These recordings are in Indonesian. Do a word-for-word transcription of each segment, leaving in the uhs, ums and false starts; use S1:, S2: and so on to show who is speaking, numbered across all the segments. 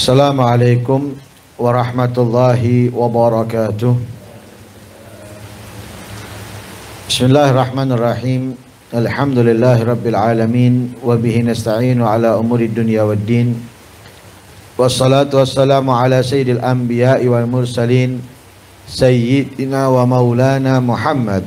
S1: Assalamualaikum warahmatullahi wabarakatuh. Bismillahirrahmanirrahim. Alhamdulillahi rabbil alamin. Wa bihi nasta'inu ala umuri dunya waddin. Wassalatu wassalamu ala sayyidil anbiya'i wal mursalin, sayyidina wa maulana Muhammad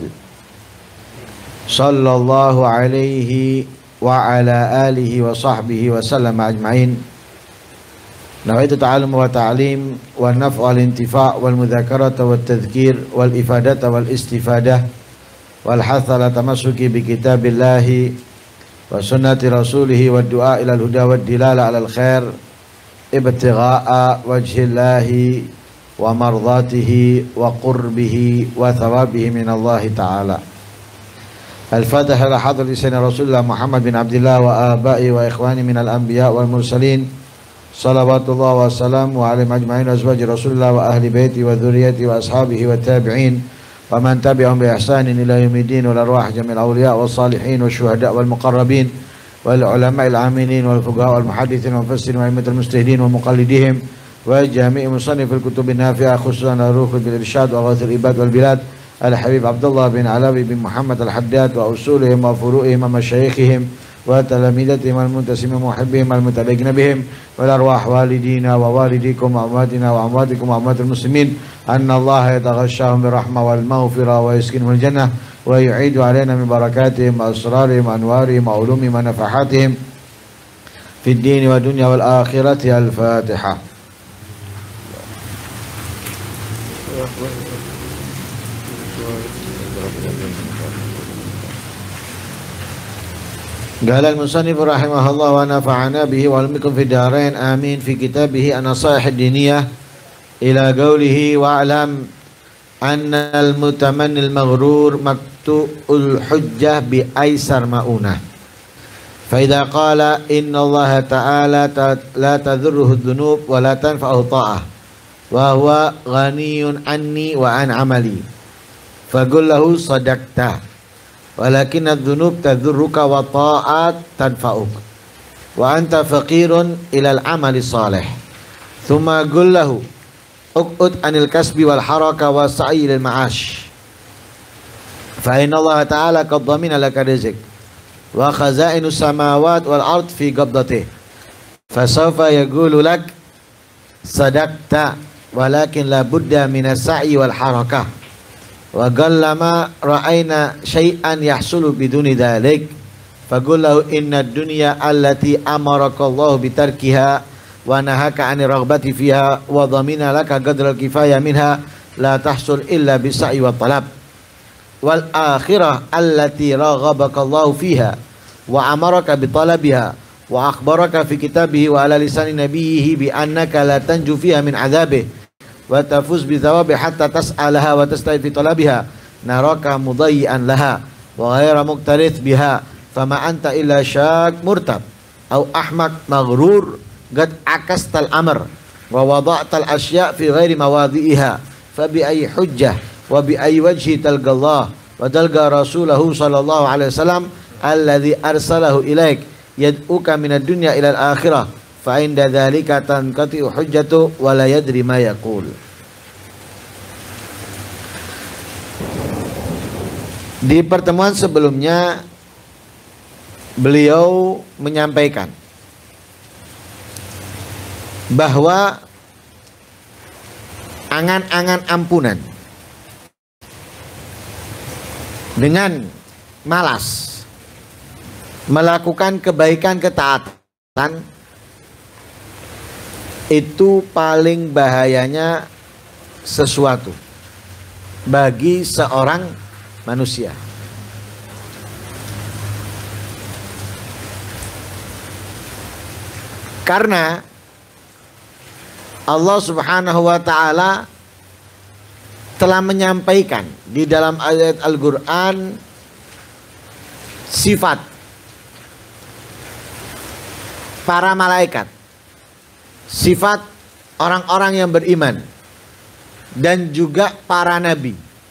S1: sallallahu alaihi wa ala alihi wa sahbihi wa sallam ajma'in. Nawaitu ta'alum wa ta'alim wa naf'u wal intifa' wal mudzakarata wat tadhkir wal ifadata wal istifadah wal hatha ala tamassuki bi kitabillahi wa sunnati rasulihi wa du'a ila al-huda wa dilala ala al-khair ibtigha'a wajhillahi wa mardatihi wa qurbihi wa thawabihi min Allah ta'ala. Al-Fatihah ala hadrat lisan Rasulullah Muhammad bin Abdullah wa abai wa ikhwani min al-anbiya wal mursalin. Salawatullah wa salam wa alim ajma'in azwaji Rasulullah wa ahli baiti wa dhuriyati wa ashabihi wa tabi'in wa man tabi'ahum bi ihsanin ila yaumiddin wal arwah jamil awliya wa salihin wa syuhada wal muqarrabin wal ulama al aminin wal fuqaha wal muhaddithin wal mufassirin wa imamatul mujtahidin wa muqallidihim wa jami'i musannif al kutub an nafi'ah khususan al-ruh bil irsyad wa ghathil ibad wal bilad al habib Abdullah bin Alawi bin Muhammad al Haddad wa usulihim wa furu'ihim wa masyayikhihim wa talamidatihim al muntasimim wa muhibbihim al mutadaggina bihim wal arwah walidina wa walidikum wa amwatina wa amwatikum wa amwatil muslimin anna Allah yataghashshahum birahmah wal maghfirah wa yaskinhumul jannah wa yu'idu alaina min barakatihim wa asrarihim wa anwarihim wa ulumihim wa nafahatihim fid din wa dunya wal akhirati. Al-Fatihah. Qala al-musannif rahimahullah wa nafa'ana bihi wa almikum fi darain amin fi kitabihi an-nasaih ad-diniyah ila qawlihi wa alam anna al-mutamanni al-maghrur maktu'ul hujjah bi aisar ma'unah fa idha qala inna Allah ta'ala la tadhurruhu adh-dhunub wa la tanfa'uhu ta'ah wa huwa ghaniyun anni wa an amali faqul lahu sadaqta walakin adh-dhunub tadhurruka wa ta'at tanfa'uk wa anta faqirun ila al-amali salih thumma qul lahu uqud anil kasbi wal haraka wa sa'i lil ma'ash fa inna Allah ta'ala qad dhamina laka rizq wa khaza'inu samawat wal ard fi qabdatihi fa sawfa yaqulu lak sadaqta walakin la budda min as-sa'i wal harakah wa qallama ra'ayna syai'an yahsulu biduni dhalik faqul lahu inna ad-dunya allati amaraka Allah bitarkiha wa nahaka 'ani raghbati fiha wa dhamina laka qadra al-kifaya minha la tahsul illa bis-sa'i wa talab wal akhirah allati raghabaka Allah fiha wa amaraka bi talabiha wa akhbaraka fi kitabihi wa ala lisani nabiyhi bi annaka la tanju fiha min 'adzabihi wa tafuz bi thawabi hatta tas'alaha wa tasta'id fi talabiha naraka mudayyan laha wa ghayra muqtarith biha fama anta illa syak murtab aw ahmaq maghrur qad akastal amr wa wada'tal asya' fi ghairi mawadhi'iha fa bi ayyi hujjah wa bi ayyi wajhi talqa Allah wa talqa rasulahu sallallahu alaihi wasallam alladhi arsalahu ilaik yad'uka minad dunya ila al-akhirah fa inda dzalika tanqati'u hujjatu wa la yadri ma yaqul. Di pertemuan sebelumnya beliau menyampaikan bahwa angan-angan ampunan dengan malas melakukan kebaikan ketaatan itu paling bahayanya sesuatu bagi seorang manusia. Karena Allah Subhanahu wa ta'ala telah menyampaikan di dalam ayat Al-Quran sifat para malaikat, sifat orang-orang yang beriman, dan juga para nabi.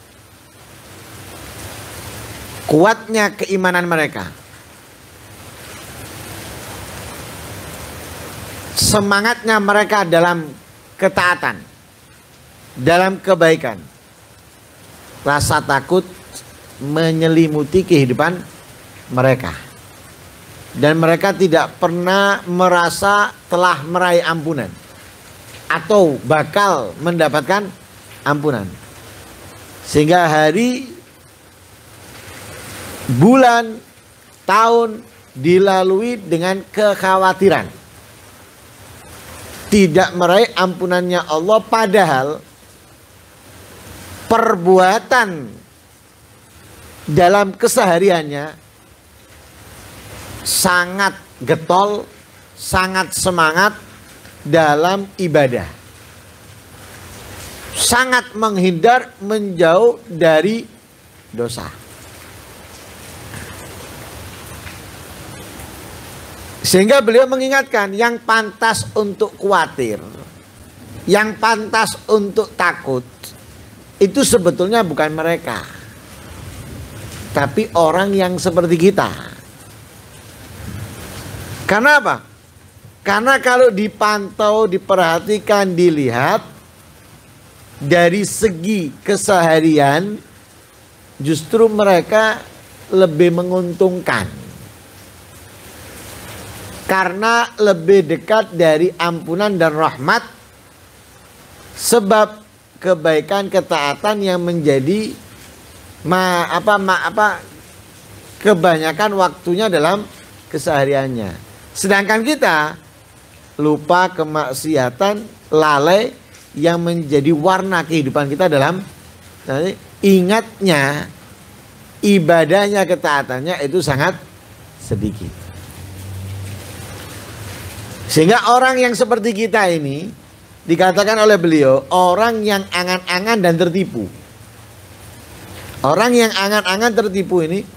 S1: Kuatnya keimanan mereka semangatnya mereka dalam ketaatan, dalam kebaikan, rasa takut menyelimuti kehidupan mereka, dan mereka tidak pernah merasa telah meraih ampunan atau bakal mendapatkan ampunan, sehingga hari, bulan, tahun dilalui dengan kekhawatiran tidak meraih ampunannya Allah, padahal perbuatan dalam kesehariannya sangat getol, sangat semangat dalam ibadah, sangat menghindar menjauh dari dosa. Sehingga beliau mengingatkan, yang pantas untuk khawatir, yang pantas untuk takut, itu sebetulnya bukan mereka, tapi orang yang seperti kita. Karena apa? Karena kalau dipantau, diperhatikan, dilihat dari segi keseharian, justru mereka lebih menguntungkan. Karena lebih dekat dari ampunan dan rahmat, sebab kebaikan ketaatan yang menjadi ma, apa, ma, apa, kebanyakan waktunya dalam kesehariannya. Sedangkan kita lupa, kemaksiatan, lalai yang menjadi warna kehidupan kita dalam, nah, ingatnya ibadahnya, ketaatannya itu sangat sedikit. Sehingga orang yang seperti kita ini dikatakan oleh beliau orang yang angan-angan dan tertipu. Orang yang angan-angan tertipu ini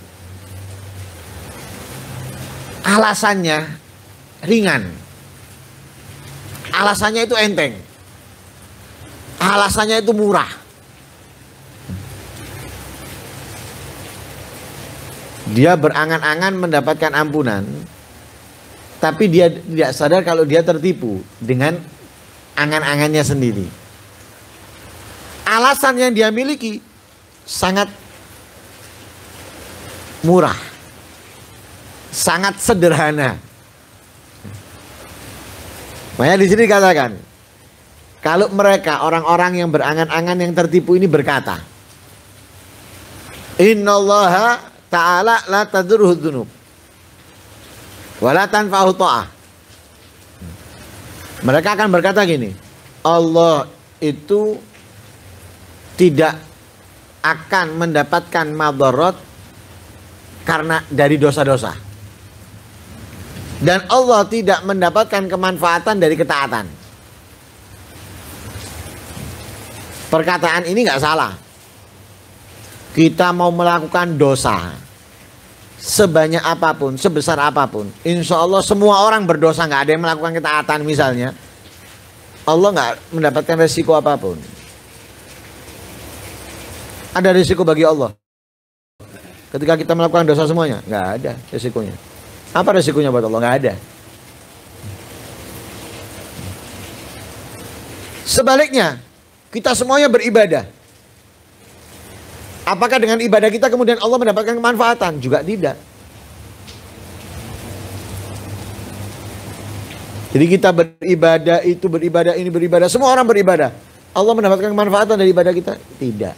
S1: alasannya ringan, alasannya itu enteng, alasannya itu murah. Dia berangan-angan mendapatkan ampunan, tapi dia tidak sadar kalau dia tertipu dengan angan-angannya sendiri. Alasan yang dia miliki sangat murah, sangat sederhana. Makanya di sini dikatakan, kalau mereka orang-orang yang berangan-angan yang tertipu ini berkata, Innallaha ta'ala la tadurruhu dzunub wala tanfa'u ta'ah. Mereka akan berkata gini, Allah itu tidak akan mendapatkan madarat karena dari dosa-dosa, dan Allah tidak mendapatkan kemanfaatan dari ketaatan. Perkataan ini nggak salah. Kita mau melakukan dosa sebanyak apapun, sebesar apapun, insya Allah semua orang berdosa, nggak ada yang melakukan ketaatan misalnya, Allah nggak mendapatkan resiko apapun. Ada resiko bagi Allah ketika kita melakukan dosa semuanya? Nggak ada resikonya. Apa resikonya buat Allah? Nggak ada. Sebaliknya, kita semuanya beribadah. Apakah dengan ibadah kita kemudian Allah mendapatkan kemanfaatan? Juga tidak. Jadi kita beribadah, itu beribadah, ini beribadah, semua orang beribadah. Allah mendapatkan kemanfaatan dari ibadah kita? Tidak.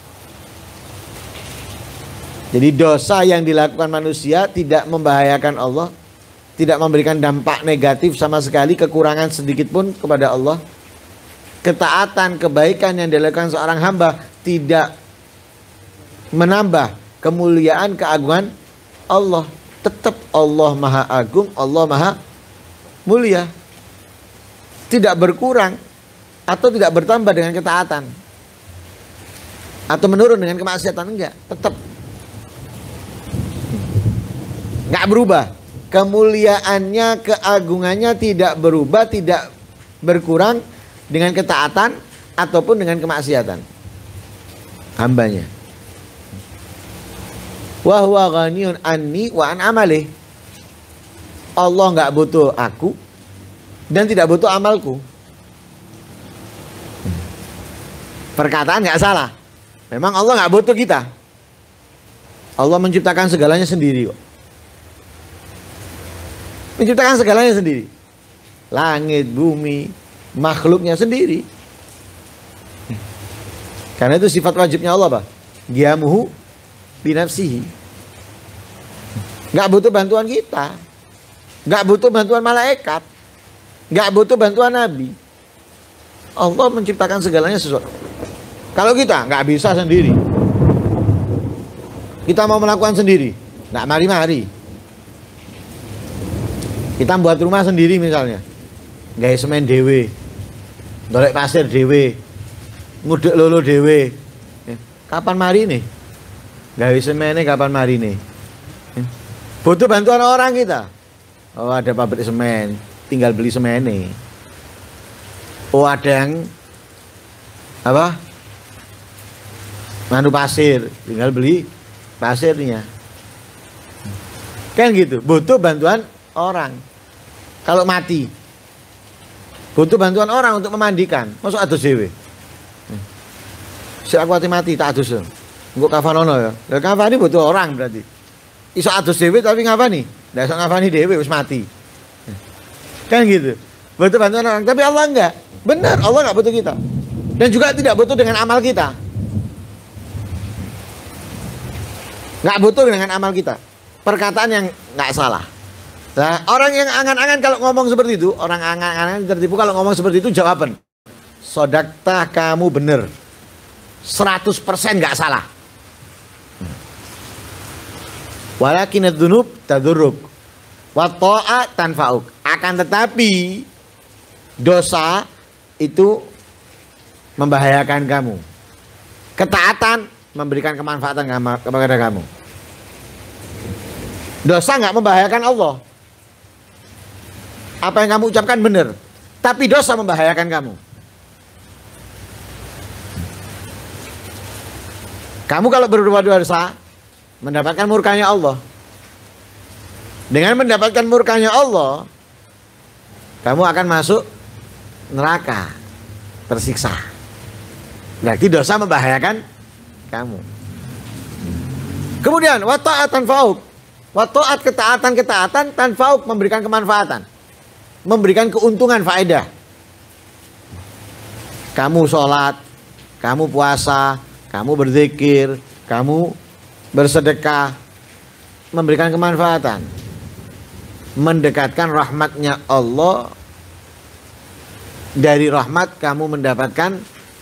S1: Jadi dosa yang dilakukan manusia tidak membahayakan Allah, tidak memberikan dampak negatif sama sekali, kekurangan sedikit pun kepada Allah. Ketaatan, kebaikan yang dilakukan seorang hamba tidak menambah kemuliaan, keagungan Allah. Tetap Allah Maha Agung, Allah Maha Mulia. Tidak berkurang atau tidak bertambah dengan ketaatan, atau menurun dengan kemaksiatan, enggak. Tetap enggak berubah. Kemuliaannya, keagungannya tidak berubah, tidak berkurang dengan ketaatan ataupun dengan kemaksiatan hambanya. Wa huwa ghaniyun anni wa an amali. Allah nggak butuh aku, dan tidak butuh amalku. Perkataan nggak salah. Memang Allah nggak butuh kita. Allah menciptakan segalanya sendiri kok. Menciptakan segalanya sendiri. Langit, bumi, makhluknya sendiri. Karena itu sifat wajibnya Allah, Pak. Giyamuhu binafsihi. Nggak butuh bantuan kita. Nggak butuh bantuan malaikat. Nggak butuh bantuan Nabi. Allah menciptakan segalanya sesuatu. Kalau kita nggak bisa sendiri, kita mau melakukan sendiri, nggak mari-mari. Kita buat rumah sendiri misalnya, gawe semen dewe, golek pasir dewe, ngudek lolo dewe. Kapan mari nih? Gawe semennya kapan mari nih? Butuh bantuan orang kita. Oh ada pabrik semen, tinggal beli semennya. Oh ada yang apa? Manu pasir, tinggal beli pasirnya. Kan gitu, butuh bantuan orang. Kalau mati, butuh bantuan orang untuk memandikan. Masuk adus dewe. Si aku hati mati tak adus. Engko kafanono ya. Lah kafani butuh orang berarti. Iso adus dewe tapi ngafani? Lah iso ngafani dewe wis mati. Kan gitu. Butuh bantuan orang, tapi Allah enggak. Benar, Allah enggak butuh kita. Dan juga tidak butuh dengan amal kita. Nggak butuh dengan amal kita. Perkataan yang nggak salah. Nah, orang yang angan-angan kalau ngomong seperti itu, orang angan-angan tertipu kalau ngomong seperti itu jawaban. Sodakta kamu bener. seratus persen nggak salah. Walakin ad-dzunub tadurruk wa ta'a tanfa'uk. Akan tetapi dosa itu membahayakan kamu. Ketaatan memberikan kemanfaatan kepada kamu. Dosa nggak membahayakan Allah. Apa yang kamu ucapkan benar, tapi dosa membahayakan kamu. Kamu kalau berbuat dosa mendapatkan murkanya Allah. Dengan mendapatkan murkanya Allah, kamu akan masuk neraka, tersiksa. Berarti dosa membahayakan kamu. Kemudian wa ta'at tanfa'uk. Wa ta'at ketaatan-ketaatan tanfa'uk memberikan kemanfaatan. Memberikan keuntungan faedah. Kamu sholat, kamu puasa, kamu berzikir, kamu bersedekah, memberikan kemanfaatan. Mendekatkan rahmatnya Allah. Dari rahmat kamu mendapatkan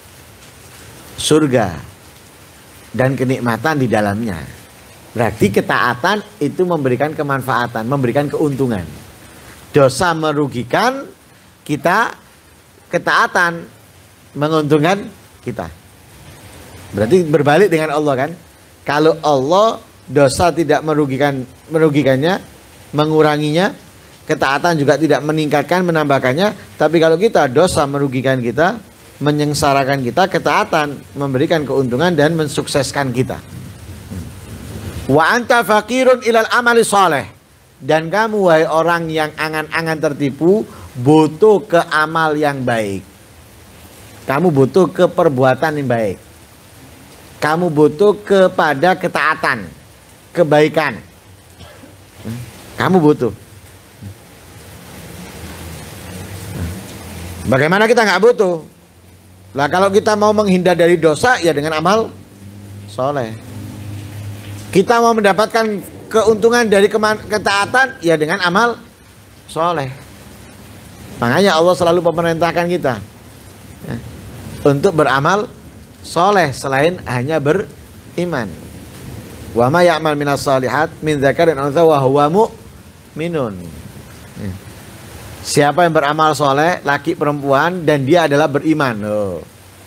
S1: surga dan kenikmatan di dalamnya. Berarti ketaatan itu memberikan kemanfaatan, memberikan keuntungan. Dosa merugikan kita, ketaatan menguntungkan kita. Berarti berbalik dengan Allah kan? Kalau Allah dosa tidak merugikan merugikannya, menguranginya, ketaatan juga tidak meningkatkan, menambahkannya. Tapi kalau kita dosa merugikan kita, menyengsarakan kita, ketaatan memberikan keuntungan dan mensukseskan kita. Wa anta faqirun ilal amali saleh. Dan kamu wahai orang yang angan-angan tertipu, butuh ke amal yang baik. Kamu butuh ke perbuatan yang baik. Kamu butuh kepada ketaatan, kebaikan. Kamu butuh. Bagaimana kita nggak butuh? Lah kalau kita mau menghindar dari dosa ya dengan amal soleh. Kita mau mendapatkan keuntungan dari ketaatan ya dengan amal soleh. Makanya Allah selalu memerintahkan kita ya, untuk beramal soleh selain hanya beriman. Wa ma ya'mal minas salihat min dzakarin aw untha wa huwa mu'minun. Ya. Siapa yang beramal soleh, laki perempuan, dan dia adalah beriman. Oh.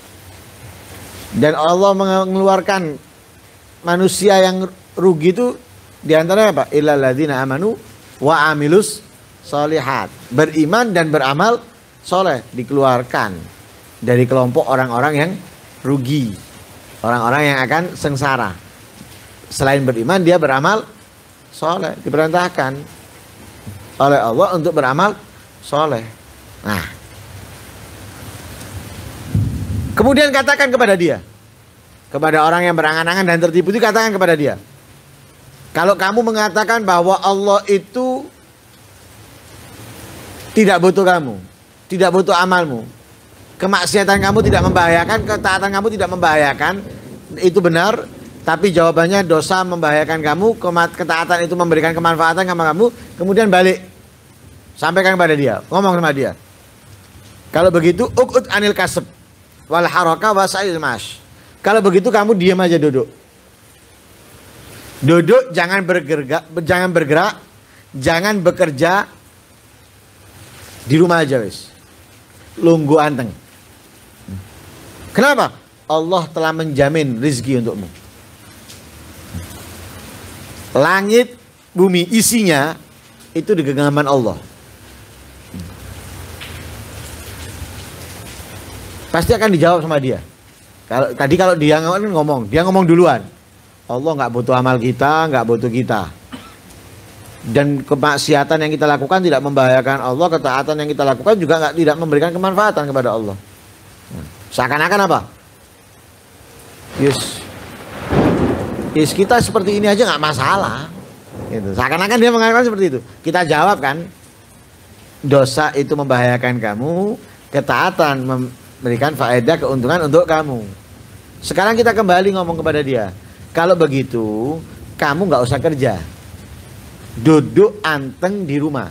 S1: Dan Allah mengeluarkan manusia yang rugi itu diantaranya apa? Illal ladzina amanu wa amilus solihat. Beriman dan beramal soleh dikeluarkan dari kelompok orang-orang yang rugi, orang-orang yang akan sengsara. Selain beriman dia beramal soleh, diperintahkan oleh Allah untuk beramal soleh. Nah, kemudian katakan kepada dia, kepada orang yang berangan-angan dan tertipu itu, katakan kepada dia, kalau kamu mengatakan bahwa Allah itu tidak butuh kamu, tidak butuh amalmu, kemaksiatan kamu tidak membahayakan, ketaatan kamu tidak membahayakan, itu benar. Tapi jawabannya dosa membahayakan kamu, ketaatan itu memberikan kemanfaatan sama kamu. Kemudian balik, sampaikan kepada dia, ngomong sama dia, kalau begitu uk'ud anil kasb wal haraka wasail mash. Kalau begitu kamu diam aja, duduk. Duduk, jangan bergerak, jangan bergerak, jangan bekerja, di rumah aja wis. Lunggu anteng. Kenapa? Allah telah menjamin rizki untukmu. Langit, bumi, isinya itu di genggaman Allah. Pasti akan dijawab sama dia. Kalau tadi kalau dia ngomong, dia ngomong duluan. Allah nggak butuh amal kita, nggak butuh kita. Dan kemaksiatan yang kita lakukan tidak membahayakan Allah, ketaatan yang kita lakukan juga nggak tidak memberikan kemanfaatan kepada Allah. Seakan-akan apa? Yes, yes kita seperti ini aja nggak masalah. Gitu. Seakan-akan dia mengatakan seperti itu. Kita jawab kan, dosa itu membahayakan kamu, ketaatan memberikan faedah keuntungan untuk kamu. Sekarang kita kembali ngomong kepada dia, kalau begitu kamu nggak usah kerja, duduk anteng di rumah.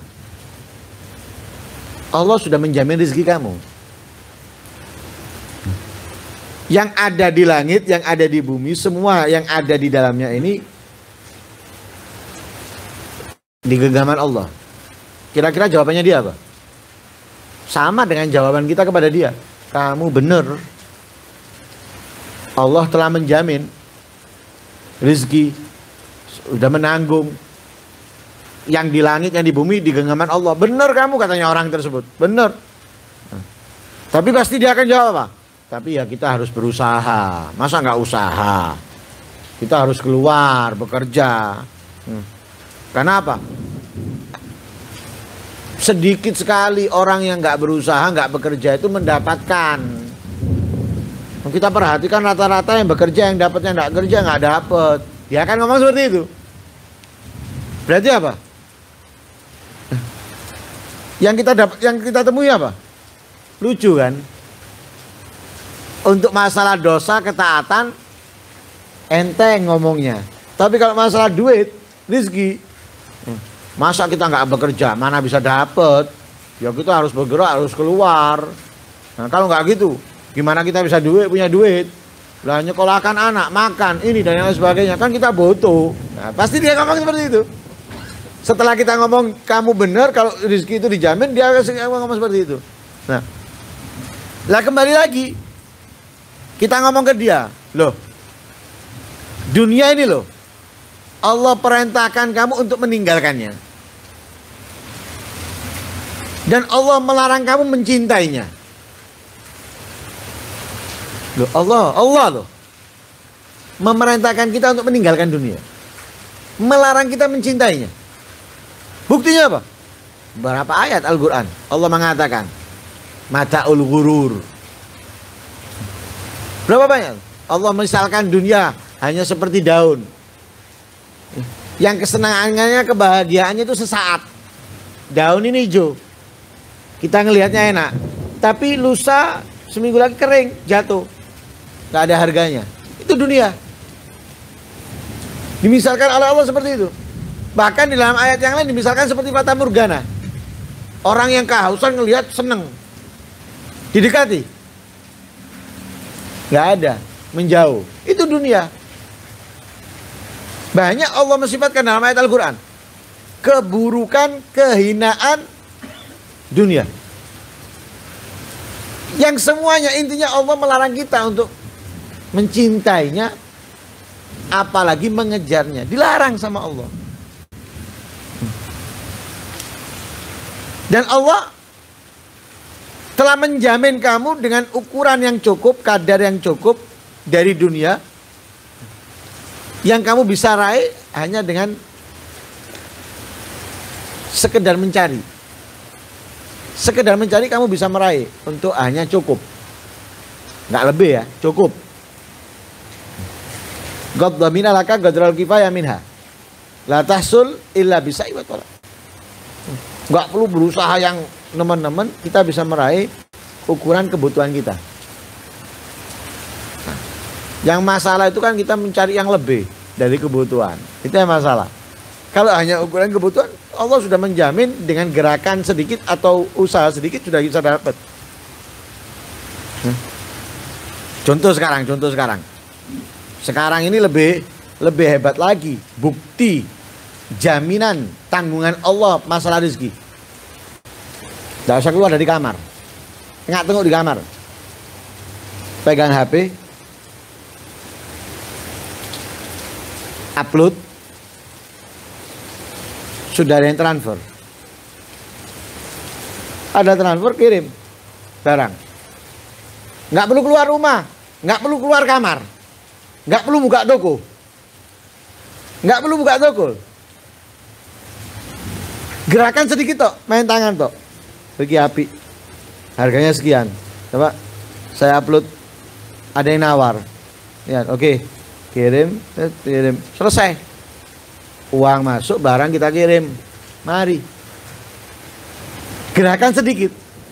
S1: Allah sudah menjamin rezeki kamu. Yang ada di langit, yang ada di bumi, semua yang ada di dalamnya ini di genggaman Allah. Kira-kira jawabannya dia apa? Sama dengan jawaban kita kepada dia. Kamu benar. Allah telah menjamin rezeki, sudah menanggung. Yang di langit, yang di bumi di genggaman Allah. Benar kamu, katanya orang tersebut. Benar. Nah, tapi pasti dia akan jawab apa? Tapi ya kita harus berusaha. Masa nggak usaha? Kita harus keluar bekerja. Hmm. Karena apa? Sedikit sekali orang yang nggak berusaha, nggak bekerja itu mendapatkan. Kita perhatikan rata-rata yang bekerja, yang dapatnya nggak kerja nggak dapat. Dia akan ngomong seperti itu. Berarti apa? Yang kita dapat, yang kita temui apa? Lucu kan? Untuk masalah dosa, ketaatan, enteng ngomongnya. Tapi kalau masalah duit, rezeki, masa kita nggak bekerja, mana bisa dapat? Ya kita harus bergerak, harus keluar. Nah kalau nggak gitu, gimana kita bisa duit, punya duit? Lah nyekolahkan anak, makan, ini dan yang lain sebagainya. Kan kita butuh. Nah, pasti dia ngomong seperti itu. Setelah kita ngomong kamu benar, kalau rezeki itu dijamin, dia akan ngomong seperti itu. Nah, lah kembali lagi, kita ngomong ke dia, loh, dunia ini loh, Allah perintahkan kamu untuk meninggalkannya, dan Allah melarang kamu mencintainya. Loh, Allah, Allah loh, memerintahkan kita untuk meninggalkan dunia, melarang kita mencintainya. Buktinya apa? Berapa ayat Al-Quran Allah mengatakan mata'ul ghurur. Berapa banyak Allah misalkan dunia hanya seperti daun yang kesenangannya, kebahagiaannya itu sesaat. Daun ini hijau, kita ngelihatnya enak, tapi lusa seminggu lagi kering, jatuh, gak ada harganya. Itu dunia dimisalkan oleh Allah seperti itu. Bahkan di dalam ayat yang lain dimisalkan seperti fata morgana. Orang yang kehausan ngelihat seneng, didekati, gak ada, menjauh. Itu dunia. Banyak Allah mensifatkan dalam ayat Al-Quran keburukan, kehinaan dunia, yang semuanya intinya Allah melarang kita untuk mencintainya, apalagi mengejarnya. Dilarang sama Allah. Dan Allah telah menjamin kamu dengan ukuran yang cukup, kadar yang cukup dari dunia, yang kamu bisa raih hanya dengan sekedar mencari. Sekedar mencari kamu bisa meraih untuk hanya cukup. Nggak lebih ya, cukup. Ghadda mina laka ghadral kifayah minha. La tahsul illa bisa'i wa talab. Nggak perlu berusaha yang nemen-nemen, kita bisa meraih ukuran kebutuhan kita. Nah, yang masalah itu kan kita mencari yang lebih dari kebutuhan. Itu yang masalah. Kalau hanya ukuran kebutuhan, Allah sudah menjamin dengan gerakan sedikit atau usaha sedikit sudah bisa dapat. Hmm. Contoh sekarang, contoh sekarang. Sekarang ini lebih lebih hebat lagi. Bukti, jaminan, tanggungan Allah masalah rezeki. Tidak usah keluar dari kamar. Nggak tengok di kamar. Pegang H P. Upload. Sudah ada yang transfer. Ada transfer, kirim barang. Nggak perlu keluar rumah. Nggak perlu keluar kamar. Nggak perlu buka toko. Nggak perlu buka toko. Gerakan sedikit tok, main tangan tok. Pergi api. Harganya sekian. Coba saya upload. Ada yang nawar. Ya, oke. Okay. Kirim, kirim. Selesai. Uang masuk, barang kita kirim. Mari. Gerakan sedikit.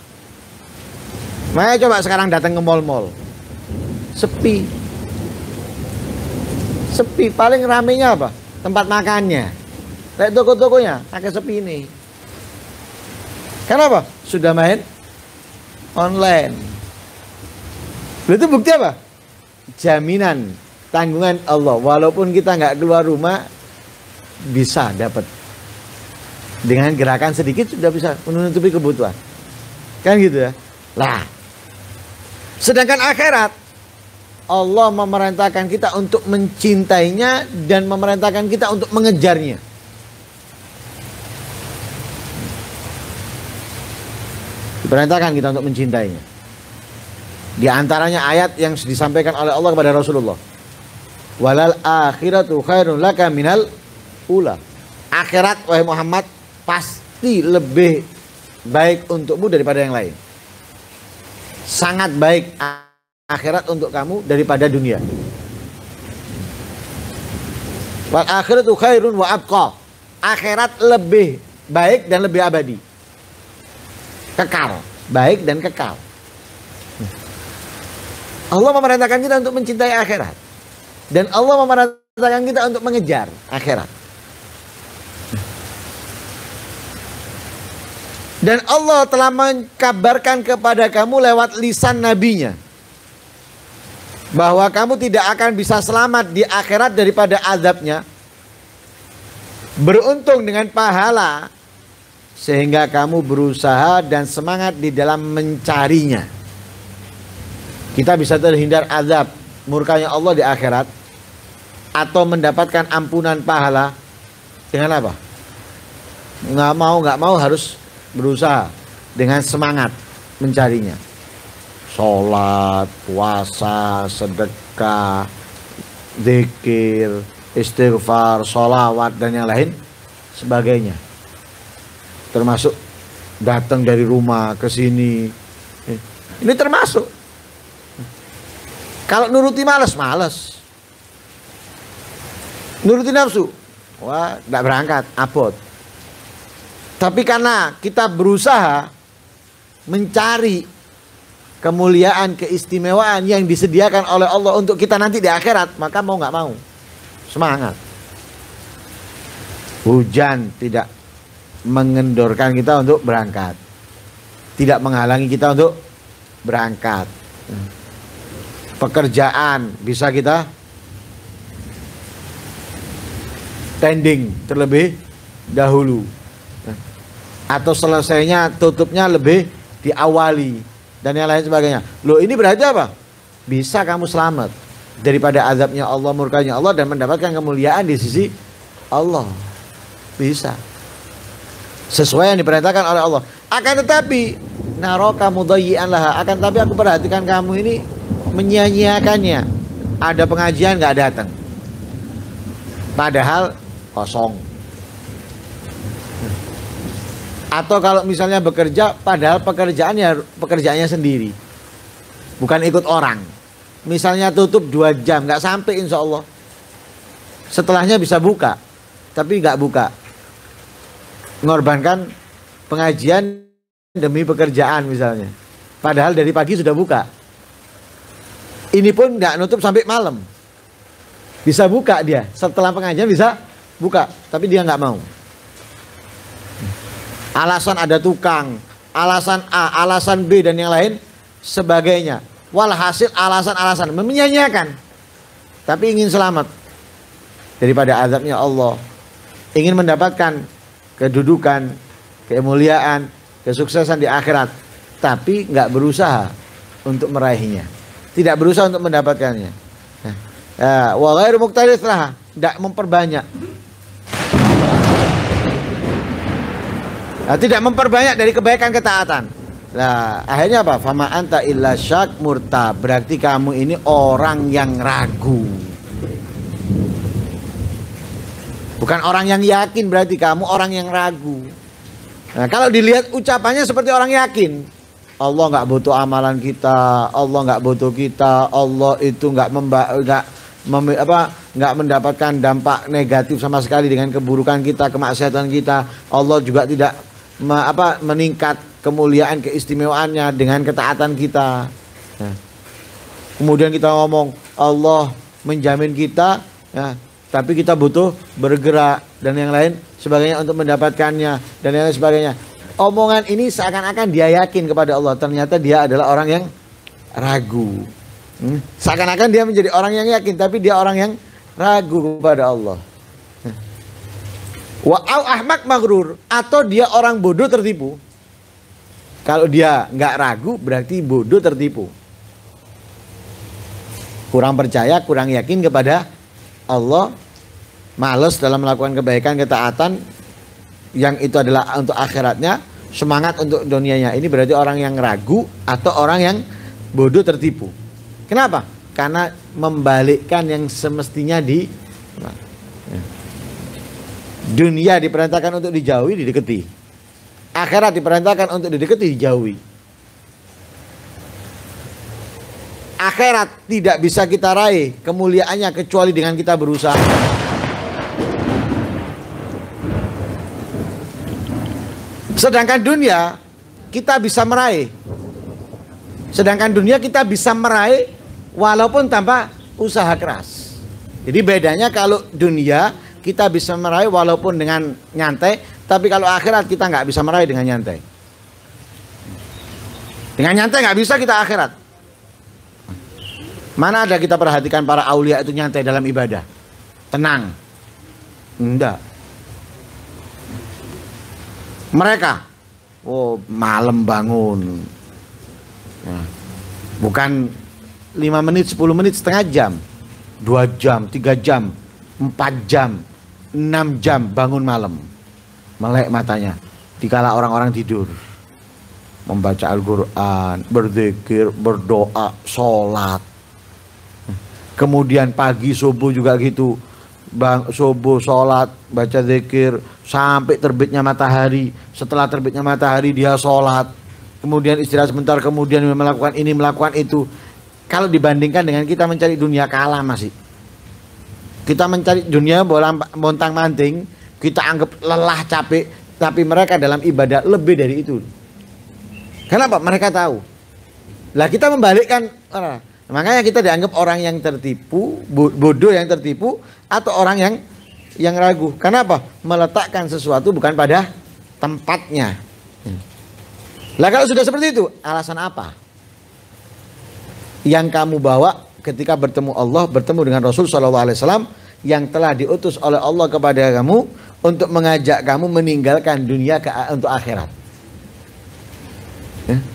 S1: Maya coba sekarang datang ke mall-mall. Sepi. Sepi. Paling ramenya apa? Tempat makannya. Kayak toko-tokonya, agak sepi ini. Kenapa? Sudah main online. Itu bukti apa? Jaminan, tanggungan Allah. Walaupun kita nggak keluar rumah, bisa dapat. Dengan gerakan sedikit sudah bisa menutupi kebutuhan. Kan gitu ya. Lah, sedangkan akhirat, Allah memerintahkan kita untuk mencintainya dan memerintahkan kita untuk mengejarnya. Diperintahkan kita untuk mencintainya. Di antaranya ayat yang disampaikan oleh Allah kepada Rasulullah. Walal akhiratu khairun laka minal ula. Akhirat wahai Muhammad pasti lebih baik untukmu daripada yang lain. Sangat baik akhirat untuk kamu daripada dunia. Wal akhiratu khairun wa abqa. Akhirat lebih baik dan lebih abadi. Kekal, baik dan kekal. Allah memerintahkan kita untuk mencintai akhirat. Dan Allah memerintahkan kita untuk mengejar akhirat. Dan Allah telah mengkabarkan kepada kamu lewat lisan nabinya bahwa kamu tidak akan bisa selamat di akhirat daripada azabnya. Beruntung dengan pahala sehingga kamu berusaha dan semangat di dalam mencarinya. Kita bisa terhindar azab murkanya Allah di akhirat atau mendapatkan ampunan pahala dengan apa? Nggak mau nggak mau harus berusaha dengan semangat mencarinya. Sholat, puasa, sedekah, zikir, istighfar, sholawat dan yang lain sebagainya. Termasuk datang dari rumah ke sini. Ini termasuk. Kalau nuruti malas, malas. Nuruti nafsu, wah, tidak berangkat, abot. Tapi karena kita berusaha mencari kemuliaan, keistimewaan yang disediakan oleh Allah untuk kita nanti di akhirat, maka mau nggak mau, semangat. Hujan tidak mengendorkan kita untuk berangkat, tidak menghalangi kita untuk berangkat. Pekerjaan bisa kita tending terlebih dahulu, atau selesainya tutupnya lebih diawali dan yang lain sebagainya. Loh, ini berarti apa? Bisa kamu selamat daripada azabnya Allah, murkanya Allah, dan mendapatkan kemuliaan di sisi Allah. Bisa. Sesuai yang diperintahkan oleh Allah. Akan tetapi naraka mudayyi'an laha, akan tapi aku perhatikan kamu ini menyia-nyiakannya. Ada pengajian nggak datang, padahal kosong. Atau kalau misalnya bekerja, padahal pekerjaannya pekerjaannya sendiri, bukan ikut orang. Misalnya tutup dua jam, nggak sampai insya Allah. Setelahnya bisa buka, tapi nggak buka. Mengorbankan pengajian demi pekerjaan misalnya. Padahal dari pagi sudah buka. Ini pun nggak nutup sampai malam. Bisa buka dia, setelah pengajian bisa buka, tapi dia nggak mau. Alasan ada tukang, alasan A, alasan B dan yang lain sebagainya. Walhasil alasan-alasan menyanyiakan, tapi ingin selamat daripada azabnya Allah, ingin mendapatkan kedudukan, kemuliaan, kesuksesan di akhirat, tapi nggak berusaha untuk meraihnya, tidak berusaha untuk mendapatkannya. Wa ghairu muqtadis lah, tidak memperbanyak. Nah, tidak memperbanyak dari kebaikan ketaatan. Nah, akhirnya apa? Fama anta illa syak murtab. Berarti kamu ini orang yang ragu. Bukan orang yang yakin, berarti kamu orang yang ragu. Nah, kalau dilihat ucapannya seperti orang yakin. Allah nggak butuh amalan kita, Allah nggak butuh kita, Allah itu nggak memba nggak mem apa nggak mendapatkan dampak negatif sama sekali dengan keburukan kita, kemaksiatan kita. Allah juga tidak Me, apa, meningkat kemuliaan keistimewaannya dengan ketaatan kita. Nah, kemudian kita ngomong Allah menjamin kita, ya, tapi kita butuh bergerak dan yang lain sebagainya untuk mendapatkannya dan yang lain sebagainya. Omongan ini seakan-akan dia yakin kepada Allah, ternyata dia adalah orang yang ragu. Hmm? Seakan-akan dia menjadi orang yang yakin, tapi dia orang yang ragu kepada Allah. Wa'au ahmak maghrur, atau dia orang bodoh tertipu. Kalau dia nggak ragu berarti bodoh tertipu. Kurang percaya, kurang yakin kepada Allah, malas dalam melakukan kebaikan, ketaatan yang itu adalah untuk akhiratnya, semangat untuk dunianya. Ini berarti orang yang ragu atau orang yang bodoh tertipu. Kenapa? Karena membalikkan yang semestinya di dunia diperintahkan untuk dijauhi, didekati. Akhirat diperintahkan untuk didekati, dijauhi. Akhirat tidak bisa kita raih kemuliaannya kecuali dengan kita berusaha. Sedangkan dunia kita bisa meraih. Sedangkan dunia kita bisa meraih walaupun tanpa usaha keras. Jadi bedanya kalau dunia kita bisa meraih walaupun dengan nyantai, tapi kalau akhirat kita nggak bisa meraih dengan nyantai. Dengan nyantai nggak bisa kita akhirat. Mana ada kita perhatikan para aulia itu nyantai dalam ibadah, tenang? Enggak. Mereka, oh malam bangun, nah, bukan lima menit, sepuluh menit, setengah jam, dua jam, tiga jam, empat jam. enam jam bangun malam, melek matanya dikala orang-orang tidur, membaca Al-Quran, berzikir, berdoa, sholat. Kemudian pagi subuh juga gitu, bang subuh sholat, baca zikir sampai terbitnya matahari. Setelah terbitnya matahari dia sholat, kemudian istirahat sebentar, kemudian melakukan ini melakukan itu. Kalau dibandingkan dengan kita mencari dunia, kalah masih. Kita mencari dunia montang manting, kita anggap lelah, capek, tapi mereka dalam ibadah lebih dari itu. Kenapa? Mereka tahu. Lah kita membalikkan, makanya kita dianggap orang yang tertipu, bodoh yang tertipu, atau orang yang yang ragu. Kenapa? Meletakkan sesuatu bukan pada tempatnya. Lah kalau sudah seperti itu, alasan apa yang kamu bawa ketika bertemu Allah, bertemu dengan Rasul Shallallahu Alaihi Wasallam yang telah diutus oleh Allah kepada kamu untuk mengajak kamu meninggalkan dunia ke, untuk akhirat? Ya?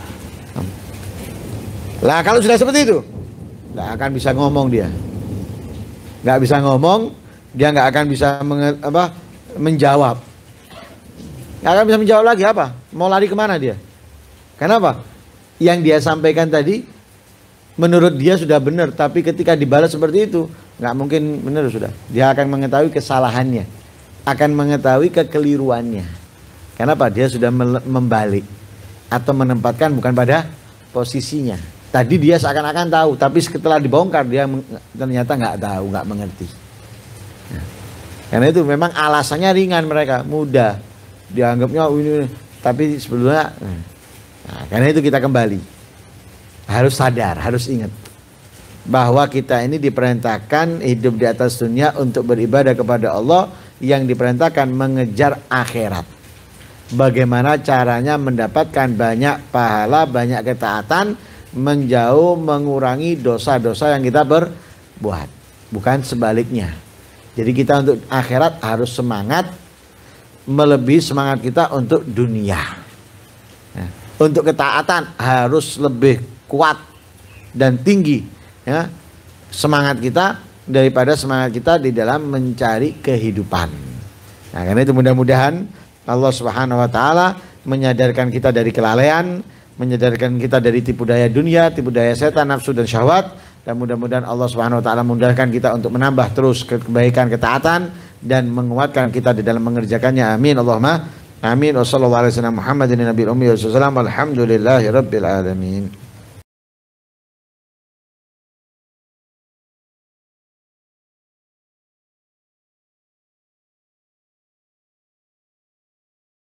S1: Lah kalau sudah seperti itu, nggak akan bisa ngomong dia, nggak bisa ngomong, dia nggak akan bisa menge, apa, menjawab, nggak akan bisa menjawab lagi apa? Mau lari kemana dia? Kenapa? Yang dia sampaikan tadi menurut dia sudah benar, tapi ketika dibalas seperti itu nggak mungkin benar sudah. Dia akan mengetahui kesalahannya, akan mengetahui kekeliruannya. Kenapa? Dia sudah membalik atau menempatkan bukan pada posisinya. Tadi dia seakan-akan tahu, tapi setelah dibongkar dia ternyata nggak tahu, nggak mengerti. Nah, karena itu memang alasannya ringan, mereka mudah dianggapnya ini, tapi sebetulnya. Nah, karena itu kita kembali harus sadar, harus ingat bahwa kita ini diperintahkan hidup di atas dunia untuk beribadah kepada Allah, yang diperintahkan mengejar akhirat. Bagaimana caranya mendapatkan banyak pahala, banyak ketaatan, menjauh, mengurangi dosa-dosa yang kita berbuat, bukan sebaliknya. Jadi kita untuk akhirat harus semangat, melebihi semangat kita untuk dunia. Nah, untuk ketaatan harus lebih kuat dan tinggi, ya, semangat kita daripada semangat kita di dalam mencari kehidupan. Nah, karena itu mudah-mudahan Allah Subhanahu wa taala menyadarkan kita dari kelalaian, menyadarkan kita dari tipu daya dunia, tipu daya setan, nafsu dan syahwat, dan mudah-mudahan Allah Subhanahu wa taala memudahkan kita untuk menambah terus kebaikan, ketaatan, dan menguatkan kita di dalam mengerjakannya. Amin Allahumma amin. Wassallallahu alaihi wasallam Muhammadin nabiyil ummi wasallam. Alhamdulillahirabbil alamin.